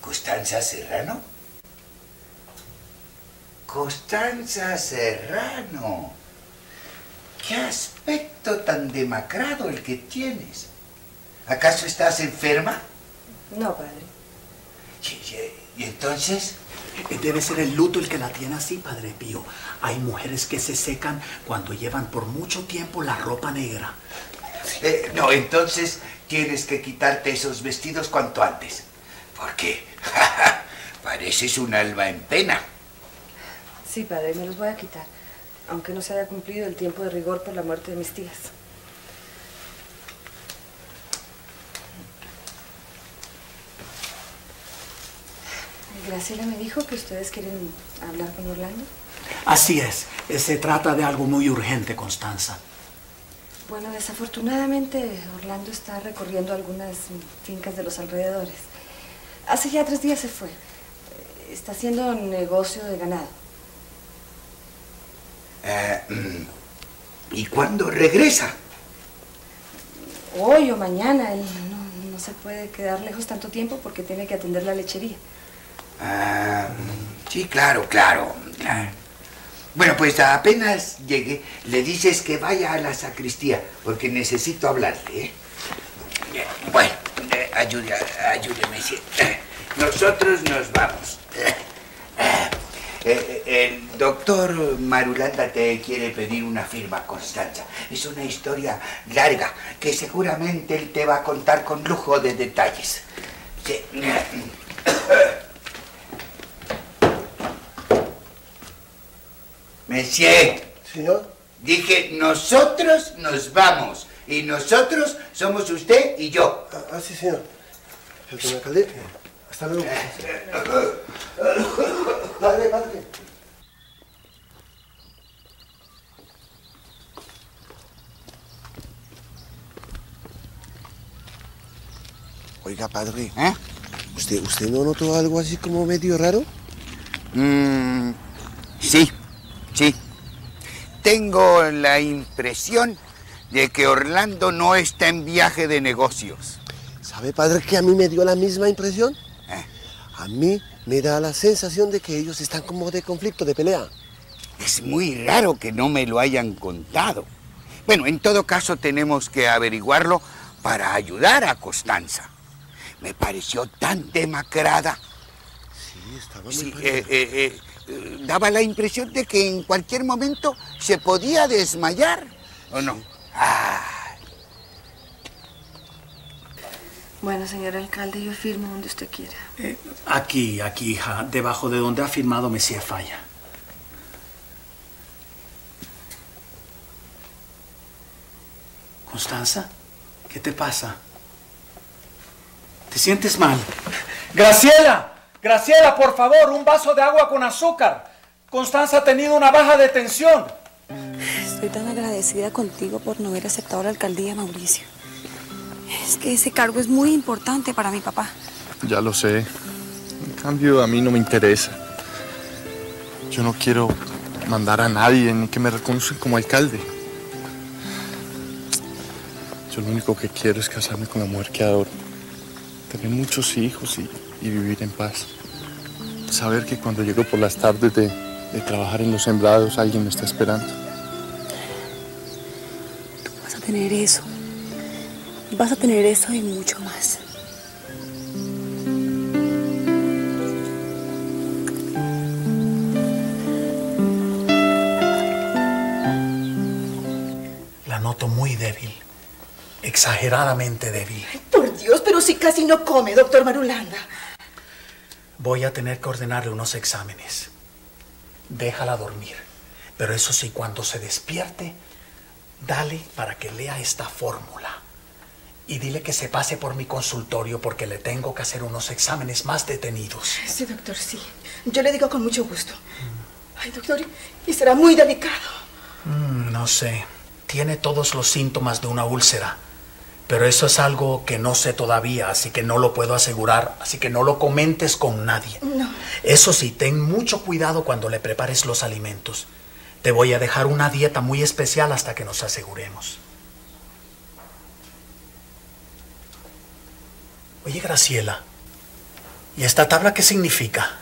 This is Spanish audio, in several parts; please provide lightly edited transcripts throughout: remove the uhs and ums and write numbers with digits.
¿Constanza Serrano? Constanza Serrano. ¡Qué aspecto tan demacrado el que tienes! ¿Acaso estás enferma? No, padre. ¿Y entonces? Debe ser el luto el que la tiene así, Padre Pío. Hay mujeres que se secan cuando llevan por mucho tiempo la ropa negra. No, entonces tienes que quitarte esos vestidos cuanto antes. Porque pareces un alma en pena. Sí, padre, me los voy a quitar. Aunque no se haya cumplido el tiempo de rigor por la muerte de mis tías. Graciela me dijo que ustedes quieren hablar con Orlando. Así es. Se trata de algo muy urgente, Constanza. Bueno, desafortunadamente Orlando está recorriendo algunas fincas de los alrededores. Hace ya 3 días se fue. Está haciendo negocio de ganado. ¿Y cuándo regresa? Hoy o mañana. Él no se puede quedar lejos tanto tiempo porque tiene que atender la lechería. Sí, claro. Bueno, pues apenas llegue, le dices que vaya a la sacristía, porque necesito hablarle, ¿eh? Bueno, ayúdeme. Sí. Nosotros nos vamos. El doctor Marulanda te quiere pedir una firma, Constanza. Es una historia larga que seguramente él te va a contar con lujo de detalles. Sí. Monsieur. ¿Señor? Dije, nosotros nos vamos. Y nosotros somos usted y yo. Sí, señor. Señor alcalde, hasta luego. Padre. Oiga, padre. ¿Usted no notó algo así como medio raro? Sí. Tengo la impresión de que Orlando no está en viaje de negocios. ¿Sabe, padre, que a mí me dio la misma impresión? A mí me da la sensación de que ellos están como de conflicto, de pelea. Es muy raro que no me lo hayan contado. Bueno, en todo caso tenemos que averiguarlo para ayudar a Constanza. Me pareció tan demacrada. Sí, estaba muy daba la impresión de que en cualquier momento se podía desmayar, ¿o no? Bueno, señor alcalde, yo firmo donde usted quiera. Aquí, hija, debajo de donde ha firmado Monsieur Falla. Constanza, ¿qué te pasa? ¿Te sientes mal? Graciela, por favor, un vaso de agua con azúcar. Constanza ha tenido una baja de tensión. Estoy tan agradecida contigo por no haber aceptado la alcaldía, Mauricio. Es que ese cargo es muy importante para mi papá. Ya lo sé. En cambio, a mí no me interesa. Yo no quiero mandar a nadie ni que me reconozcan como alcalde. Yo lo único que quiero es casarme con la mujer que adoro. Tener muchos hijos y vivir en paz. Saber que cuando llego por las tardes de trabajar en los sembrados, alguien me está esperando. Tú vas a tener eso. Vas a tener eso y mucho más. La noto muy débil. Exageradamente débil. Ay, por Dios, pero si casi no come, doctor Marulanda. Voy a tener que ordenarle unos exámenes. Déjala dormir. Pero eso sí, cuando se despierte, dale para que lea esta fórmula. Y dile que se pase por mi consultorio porque le tengo que hacer unos exámenes más detenidos. Sí, doctor, sí. Yo le digo con mucho gusto. Ay, doctor, y será muy delicado. No sé. Tiene todos los síntomas de una úlcera. Pero eso es algo que no sé todavía, así que no lo puedo asegurar. Así que no lo comentes con nadie. No. Eso sí, ten mucho cuidado cuando le prepares los alimentos. Te voy a dejar una dieta muy especial hasta que nos aseguremos. Oye, Graciela, ¿Y esta tabla qué significa?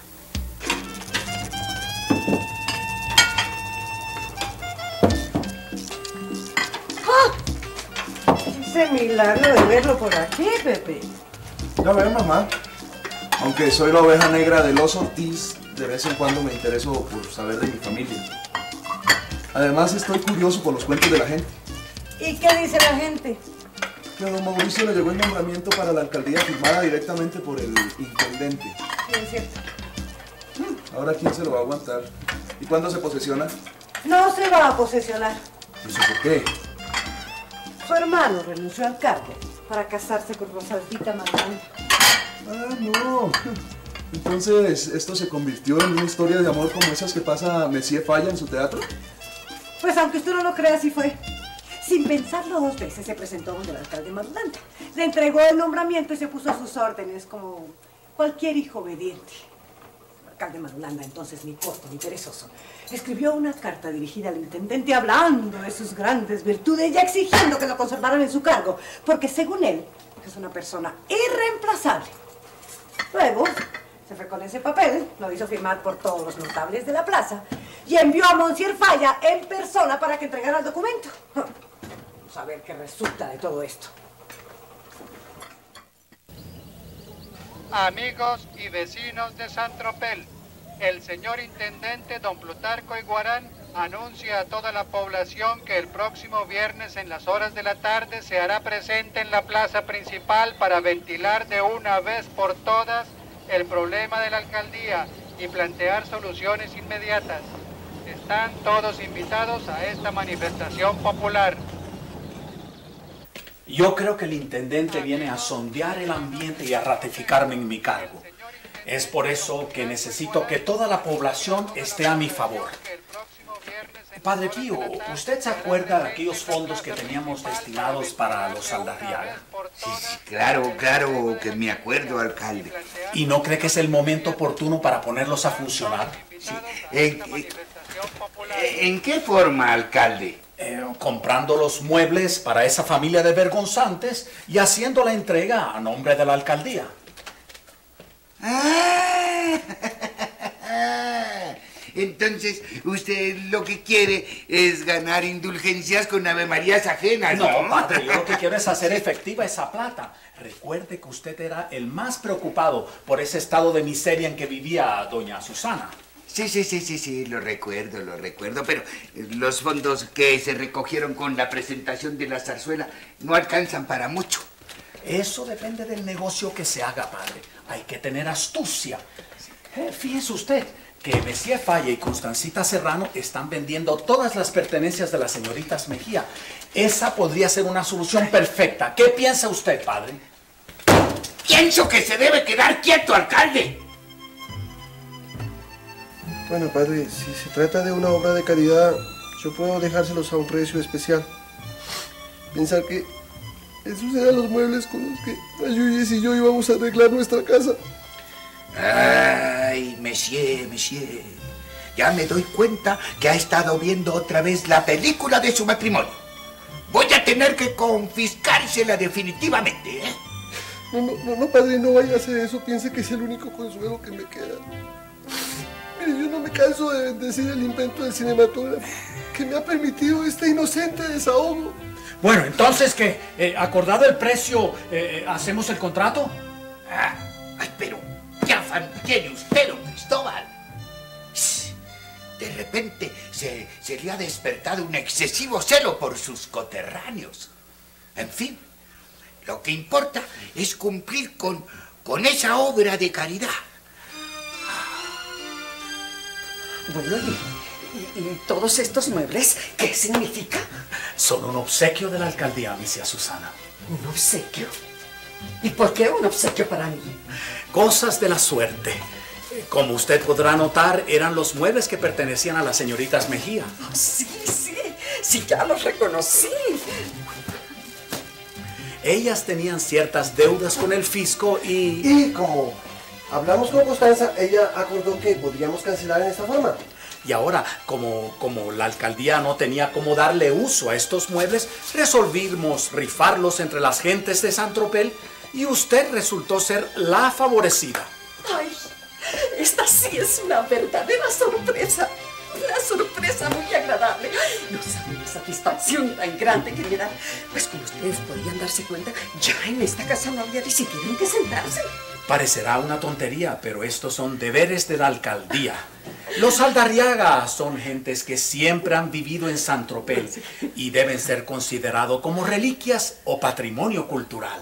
Ese milagro de verlo por aquí, Pepe. Ya ve, mamá. Aunque soy la oveja negra de los Ortiz, de vez en cuando me intereso por saber de mi familia. Además, estoy curioso por los cuentos de la gente. ¿Y qué dice la gente? Que a don Mauricio le llegó el nombramiento para la alcaldía firmada directamente por el intendente. Sí, es cierto. Ahora, ¿quién se lo va a aguantar? ¿Y cuándo se posesiona? No se va a posesionar. ¿Y eso por qué? Su hermano renunció al cargo para casarse con Rosaldita Martán. Ah, no. Entonces, ¿esto se convirtió en una historia de amor como esas que pasa Messier Falla en su teatro? Pues aunque usted no lo crea, así fue. Sin pensarlo 2 veces se presentó donde el alcalde Marulanda. Le entregó el nombramiento y se puso a sus órdenes como cualquier hijo obediente. El alcalde Marulanda, entonces ni corto ni perezoso, escribió una carta dirigida al intendente hablando de sus grandes virtudes y exigiendo que lo conservaran en su cargo, porque según él es una persona irreemplazable. Luego se fue con ese papel, lo hizo firmar por todos los notables de la plaza y envió a Monsieur Falla en persona para que entregara el documento. Vamos a ver qué resulta de todo esto. Amigos y vecinos de Saint-Tropez, el señor intendente don Plutarco Iguarán anuncia a toda la población que el próximo viernes en las horas de la tarde se hará presente en la plaza principal para ventilar de una vez por todas el problema de la alcaldía y plantear soluciones inmediatas. Están todos invitados a esta manifestación popular. Yo creo que el intendente viene a sondear el ambiente y a ratificarme en mi cargo. Es por eso que necesito que toda la población esté a mi favor. Padre Pío, ¿usted se acuerda de aquellos fondos que teníamos destinados para los Saldarriaga? Sí, claro que me acuerdo, alcalde. ¿Y no cree que es el momento oportuno para ponerlos a funcionar? Sí. ¿En qué forma, alcalde? Comprando los muebles para esa familia de vergonzantes y haciendo la entrega a nombre de la alcaldía. Entonces, usted lo que quiere es ganar indulgencias con avemarías ajenas, ¿no? No, padre, yo lo que quiero es hacer efectiva esa plata. Recuerde que usted era el más preocupado por ese estado de miseria en que vivía doña Susana. Sí, lo recuerdo, pero los fondos que se recogieron con la presentación de la zarzuela no alcanzan para mucho. Eso depende del negocio que se haga, padre. Hay que tener astucia. Fíjese usted que Messier Falla y Constancita Serrano están vendiendo todas las pertenencias de las señoritas Mejía. Esa podría ser una solución perfecta. ¿Qué piensa usted, padre? Pienso que se debe quedar quieto, alcalde. Bueno, padre, si se trata de una obra de caridad, yo puedo dejárselos a un precio especial. Pensar que esos eran los muebles con los que Ayuyes y yo íbamos a arreglar nuestra casa. Ay, Messier, ya me doy cuenta que ha estado viendo otra vez la película de su matrimonio. Voy a tener que confiscársela definitivamente, ¿eh? No, padre, no vaya a hacer eso. Piense que es el único consuelo que me queda. Mire, yo no me canso de bendecir el invento del cinematógrafo que me ha permitido este inocente desahogo. Bueno, entonces, ¿qué? ¿Acordado el precio, hacemos el contrato? Ay, pero ¿qué afán tiene usted, don Cristóbal? De repente se le ha despertado un excesivo celo por sus coterráneos. En fin, lo que importa es cumplir con esa obra de caridad. Bueno, ¿y todos estos muebles qué significa? Son un obsequio de la alcaldía, misia Susana. ¿Un obsequio? ¿Y por qué un obsequio para mí? Cosas de la suerte. Como usted podrá notar, eran los muebles que pertenecían a las señoritas Mejía. Oh, sí, ya los reconocí. Ellas tenían ciertas deudas con el fisco y... Y como hablamos con Constanza, ella acordó que podríamos cancelar en esta forma. Y ahora, como la alcaldía no tenía cómo darle uso a estos muebles, resolvimos rifarlos entre las gentes de Saint-Tropez y usted resultó ser la favorecida. Ay, esta sí es una verdadera sorpresa. Una sorpresa muy agradable. No saben la satisfacción tan grande que me da. Pues como ustedes podían darse cuenta, ya en esta casa no había ni siquiera en qué sentarse. Parecerá una tontería, pero estos son deberes de la alcaldía. Los Aldarriaga son gentes que siempre han vivido en Saint-Tropez y deben ser considerados como reliquias o patrimonio cultural.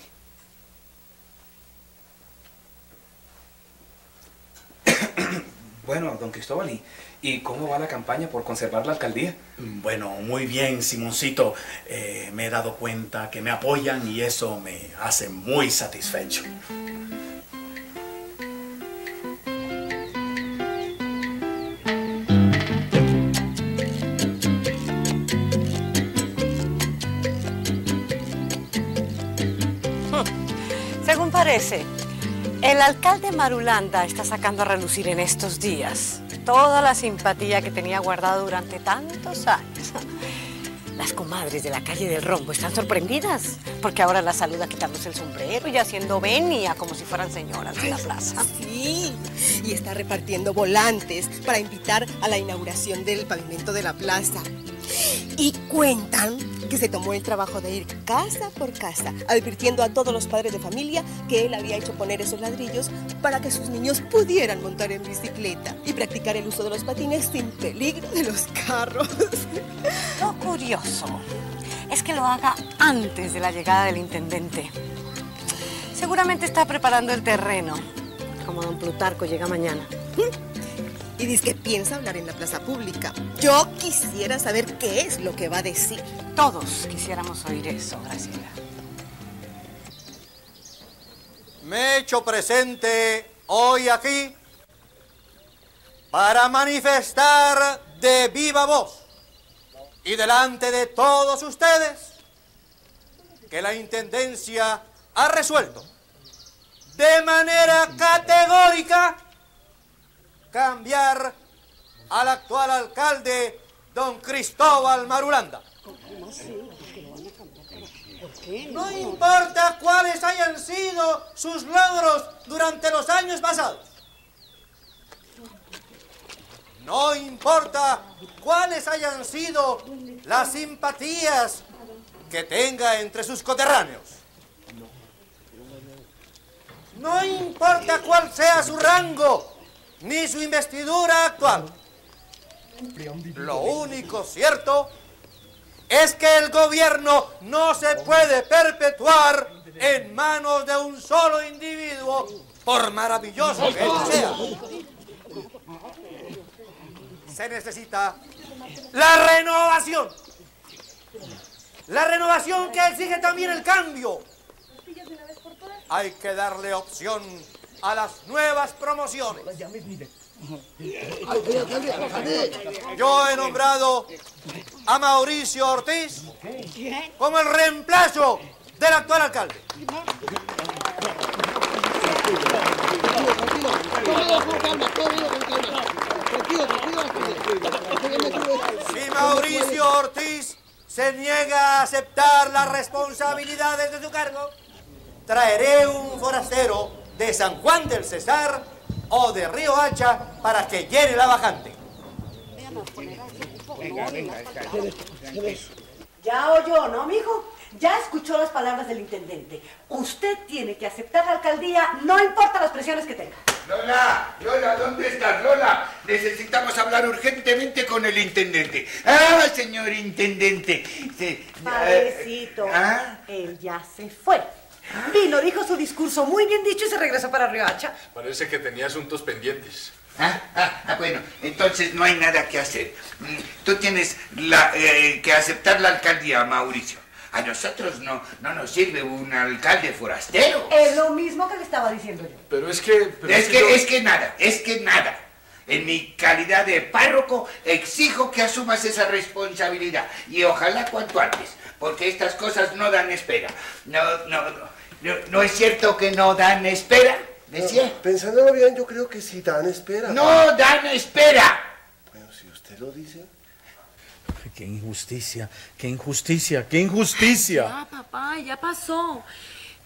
Bueno, don Cristóbal, ¿y cómo va la campaña por conservar la alcaldía? Bueno, muy bien, Simoncito. Me he dado cuenta que me apoyan y eso me hace muy satisfecho. Según parece, el alcalde Marulanda está sacando a relucir en estos días toda la simpatía que tenía guardada durante tantos años. Las comadres de la calle del Rombo están sorprendidas porque ahora la saluda quitándose el sombrero y haciendo venia como si fueran señoras de la plaza. Sí, y está repartiendo volantes para invitar a la inauguración del pavimento de la plaza. Y cuentan que se tomó el trabajo de ir casa por casa, advirtiendo a todos los padres de familia que él había hecho poner esos ladrillos para que sus niños pudieran montar en bicicleta y practicar el uso de los patines sin peligro de los carros. Lo curioso es que lo haga antes de la llegada del intendente. Seguramente está preparando el terreno, como don Plutarco llega mañana. Y dice que piensa hablar en la plaza pública. Yo quisiera saber qué es lo que va a decir. Todos quisiéramos oír eso, Graciela. Me he hecho presente hoy aquí para manifestar de viva voz y delante de todos ustedes que la Intendencia ha resuelto de manera categórica cambiar al actual alcalde, don Cristóbal Marulanda. No importa cuáles hayan sido sus logros durante los años pasados. No importa cuáles hayan sido las simpatías que tenga entre sus coterráneos. No importa cuál sea su rango ni su investidura actual. Lo único cierto es que el gobierno no se puede perpetuar en manos de un solo individuo, por maravilloso que él sea. Se necesita la renovación. La renovación que exige también el cambio. Hay que darle opción a las nuevas promociones. Yo he nombrado a Mauricio Ortiz como el reemplazo del actual alcalde. Si Mauricio Ortiz se niega a aceptar las responsabilidades de su cargo, traeré un forastero de San Juan del Cesar o de Río Hacha para que llene la vacante. Ya oyó, ¿no, mijo? Ya escuchó las palabras del intendente. Usted tiene que aceptar la alcaldía, no importa las presiones que tenga. Lola, ¿dónde estás, Lola? Necesitamos hablar urgentemente con el intendente. ¡Ah, señor intendente! Padrecito, él ya se fue. Vino, dijo su discurso muy bien dicho y se regresó para Riohacha. Parece que tenía asuntos pendientes. Bueno, entonces no hay nada que hacer. Tú tienes que aceptar la alcaldía, Mauricio. A nosotros no nos sirve un alcalde forastero. Es lo mismo que le estaba diciendo yo. Pero es que... Es que nada. En mi calidad de párroco exijo que asumas esa responsabilidad. Y ojalá cuanto antes, porque estas cosas no dan espera. ¿No es cierto que no dan espera? ¿Decía? No, pensándolo bien, yo creo que sí dan espera. ¡No dan espera! Bueno, si usted lo dice... ¡Qué injusticia! ¡Qué injusticia! ¡Qué injusticia! Ya, papá, ya pasó.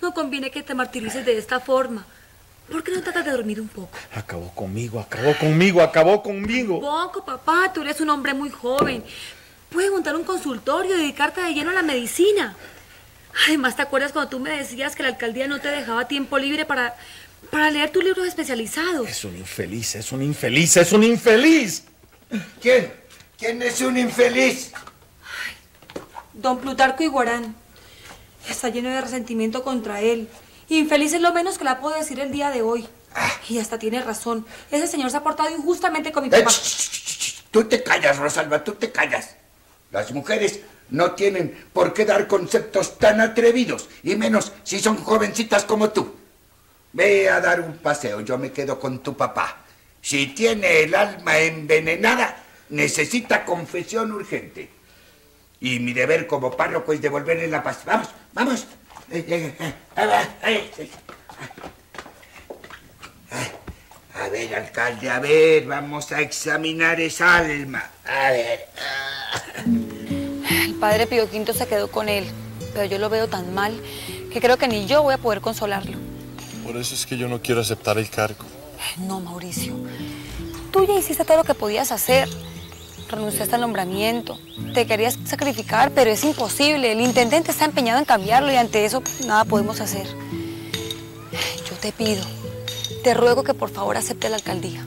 No conviene que te martirices de esta forma. ¿Por qué no tratas de dormir un poco? Acabó conmigo. Poco, papá, tú eres un hombre muy joven. Puedes montar un consultorio y dedicarte de lleno a la medicina. Además, ¿te acuerdas cuando tú me decías que la alcaldía no te dejaba tiempo libre para leer tus libros especializados? Es un infeliz. ¿Quién? ¿Quién es un infeliz? Don Plutarco Iguarán. Está lleno de resentimiento contra él. Infeliz es lo menos que le puedo decir el día de hoy. Y hasta tiene razón. Ese señor se ha portado injustamente con mi papá. Tú te callas, Rosalba, tú te callas. Las mujeres no tienen por qué dar conceptos tan atrevidos, y menos si son jovencitas como tú. Ve a dar un paseo, yo me quedo con tu papá. Si tiene el alma envenenada, necesita confesión urgente. Y mi deber como párroco es devolverle la paz. Vamos, vamos. A ver, alcalde, a ver, vamos a examinar esa alma. A ver. El padre Pío V se quedó con él, pero yo lo veo tan mal que creo que ni yo voy a poder consolarlo. Por eso es que yo no quiero aceptar el cargo. No, Mauricio. Tú ya hiciste todo lo que podías hacer. Renunciaste al nombramiento. Te querías sacrificar, pero es imposible. El intendente está empeñado en cambiarlo y ante eso nada podemos hacer. Yo te pido, te ruego que por favor acepte la alcaldía.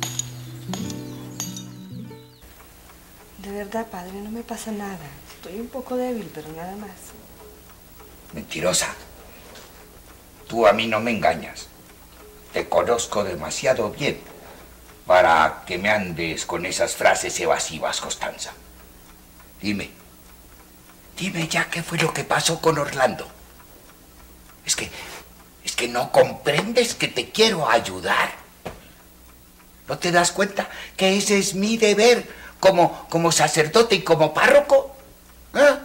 De verdad, padre, no me pasa nada. Estoy un poco débil, pero nada más. Mentirosa. Tú a mí no me engañas. Te conozco demasiado bien para que me andes con esas frases evasivas, Constanza. Dime ya qué fue lo que pasó con Orlando. Es que no comprendes que te quiero ayudar. ¿No te das cuenta que ese es mi deber como sacerdote y como párroco? ¿Ah?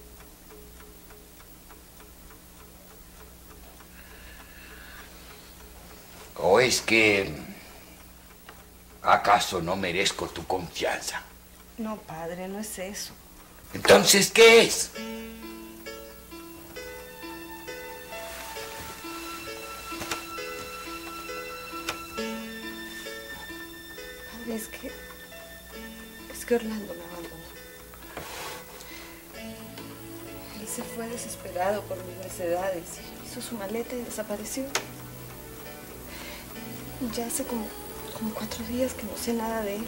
¿O es que acaso no merezco tu confianza? No, padre, no es eso. Entonces, ¿qué es? Padre, es que Orlando me abandonó. Él se fue desesperado por mis necesidades. Hizo su maleta y desapareció. Ya hace como 4 días que no sé nada de él.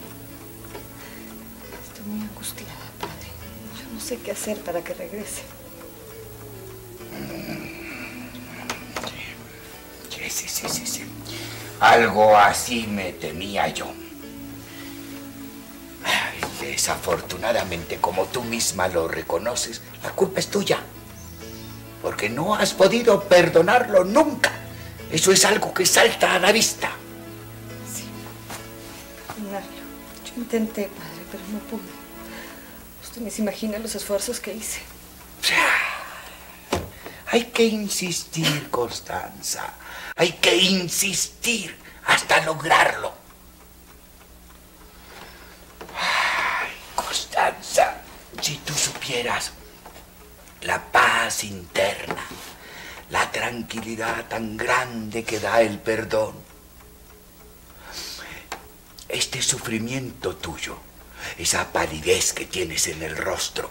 Estoy muy angustiada, padre. Yo no sé qué hacer para que regrese. Sí. Algo así me temía yo. Desafortunadamente, como tú misma lo reconoces, la culpa es tuya. Porque no has podido perdonarlo nunca. Eso es algo que salta a la vista. Sí. Yo intenté, padre, pero no pude. Usted ni se imagina los esfuerzos que hice. Hay que insistir, Constanza. Hay que insistir hasta lograrlo. Ay, Constanza, si tú supieras la paz interna, la tranquilidad tan grande que da el perdón. Este sufrimiento tuyo, esa palidez que tienes en el rostro,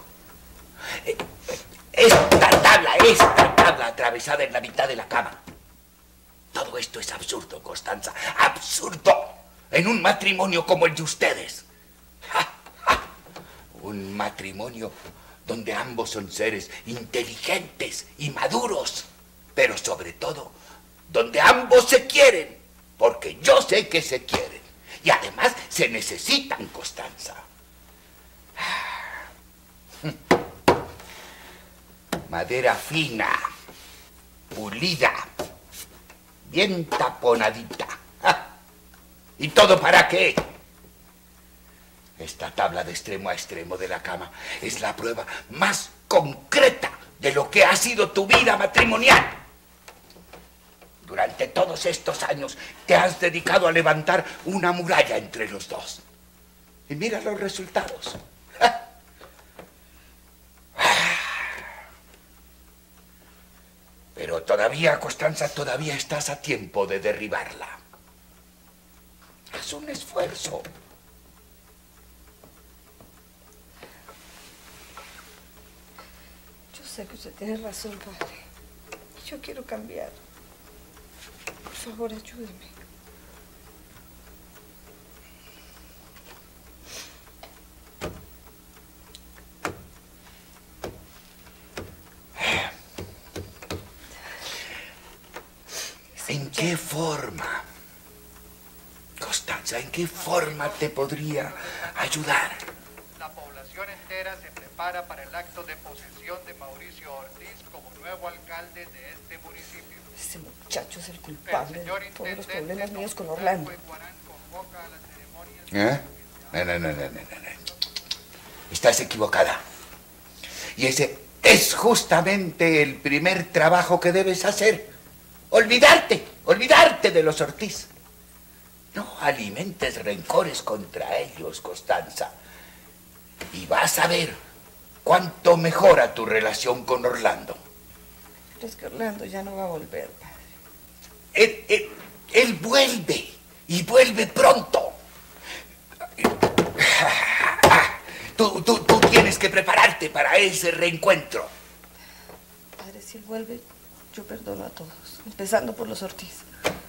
esta tabla atravesada en la mitad de la cama. Todo esto es absurdo, Constanza, absurdo, en un matrimonio como el de ustedes. Un matrimonio donde ambos son seres inteligentes y maduros, pero sobre todo, donde ambos se quieren, porque yo sé que se quieren, y además se necesitan, Constanza. Madera fina, pulida, bien taponadita. ¿Y todo para qué? Esta tabla de extremo a extremo de la cama es la prueba más concreta de lo que ha sido tu vida matrimonial. Durante todos estos años te has dedicado a levantar una muralla entre los dos. Y mira los resultados. Pero Todavía, Constanza, todavía estás a tiempo de derribarla. Haz un esfuerzo. Yo sé que usted tiene razón, padre. Yo quiero cambiar. Por favor, ayúdeme. ¿En qué forma? Constanza, ¿en qué forma te podría ayudar? La población entera se prepara para el acto de posesión de Mauricio Ortiz como nuevo alcalde de este municipio. Ese muchacho es el culpable de todos los problemas míos con Orlando. ¿Eh? No. Estás equivocada. Y ese es justamente el primer trabajo que debes hacer. Olvidarte de los Ortiz. No alimentes rencores contra ellos, Constanza. Y vas a ver cuánto mejora tu relación con Orlando. Pero es que Orlando ya no va a volver, padre. Él vuelve, y vuelve pronto. Tú tienes que prepararte para ese reencuentro. Padre, si él vuelve, yo perdono a todos, empezando por los Ortiz.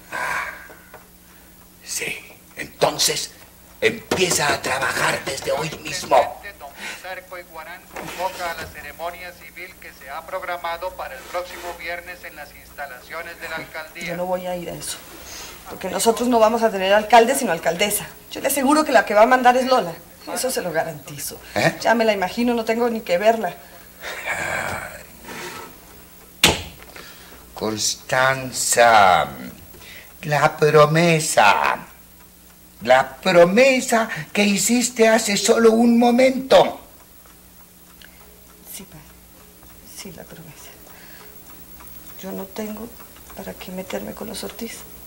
Sí, entonces empieza a trabajar desde hoy mismo. Don Plutarco Iguarán convoca a la ceremonia civil que se ha programado para el próximo viernes en las instalaciones de la alcaldía. Yo no voy a ir a eso, porque nosotros no vamos a tener alcalde sino alcaldesa. Yo le aseguro que la que va a mandar es Lola. Eso se lo garantizo. Ya me la imagino, no tengo ni que verla. Constanza, la promesa que hiciste hace solo un momento. Sí, padre, sí, la promesa. Yo no tengo para qué meterme con los Ortiz.